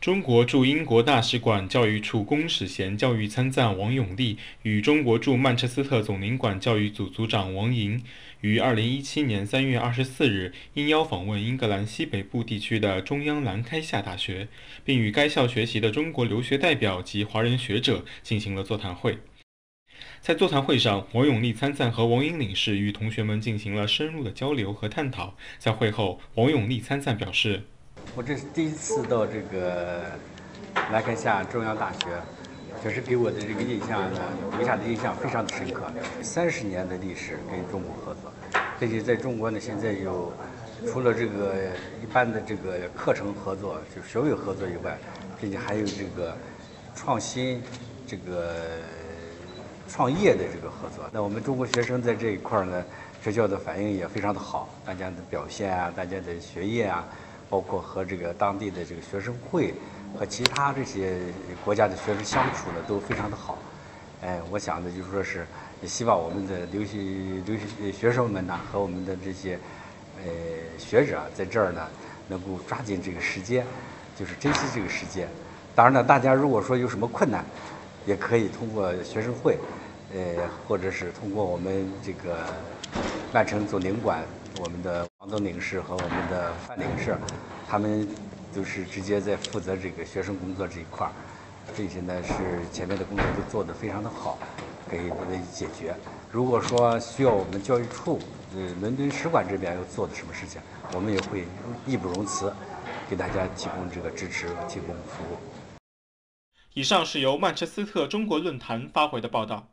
中国驻英国大使馆教育处公使衔教育参赞王永利与中国驻曼彻斯特总领馆教育组组长王莹于2017年3月24日应邀访问英格兰西北部地区的中央兰开夏大学，并与该校学习的中国留学代表及华人学者进行了座谈会。在座谈会上，王永利参赞和王莹领事与同学们进行了深入的交流和探讨。在会后，王永利参赞表示：“ 我这是第一次到这个兰开夏中央大学，确实给我的这个印象呢，留下的印象非常的深刻。30年的历史跟中国合作，并且在中国呢，现在有除了这个一般的这个课程合作，就学位合作以外，并且还有这个创新、这个创业的这个合作。那我们中国学生在这一块呢，学校的反应也非常的好，大家的表现啊，大家的学业啊。”包括和这个当地的这个学生会和其他这些国家的学生相处的都非常的好。我想呢，就是说是也希望我们的留学学生们呢和我们的这些学者在这儿呢能够抓紧这个时间，就是珍惜这个时间。当然呢，大家如果说有什么困难，也可以通过学生会，或者是通过我们这个曼城总领馆。我们的王总领事和我们的范领事，他们就是直接在负责这个学生工作这一块儿，这些呢是前面的工作都做得非常的好，可以解决。如果说需要我们教育处，伦敦使馆这边要做的什么事情，我们也会义不容辞，给大家提供这个支持，提供服务。 以上是由曼彻斯特中国论坛发回的报道。